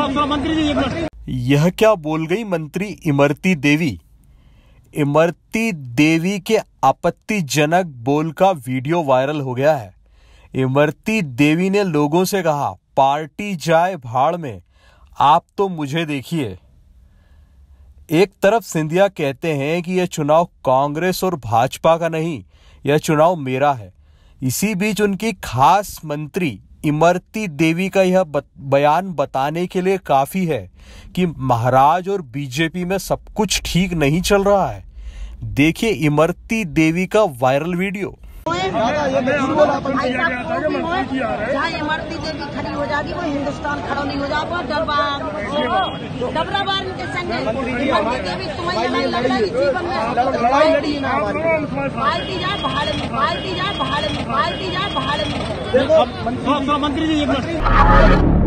मंत्री जी एक मिनट। यह क्या बोल गई मंत्री इमरती देवी। इमरती देवी के आपत्तिजनक बोल का वीडियो वायरल हो गया है। इमरती देवी ने लोगों से कहा, पार्टी जाए भाड़ में, आप तो मुझे देखिए। एक तरफ सिंधिया कहते हैं कि यह चुनाव कांग्रेस और भाजपा का नहीं, यह चुनाव मेरा है। इसी बीच उनकी खास मंत्री इमरती देवी का यह बयान बताने के लिए काफी है कि महाराज और बीजेपी में सब कुछ ठीक नहीं चल रहा है। देखिए इमरती देवी का वायरल वीडियो। जहाँ इमरती देवी खड़ी हो जाती वो हिंदुस्तान खड़ा नहीं हो जाता। डबराबाद के संग इमरती देवी तुम्हें यहाँ लग रहा है जीवन में पार्टी जा भाड़ में, पार्टी जा भाड़ में, पार्टी जा भाड़ में। मंत्री जी एक मिनट।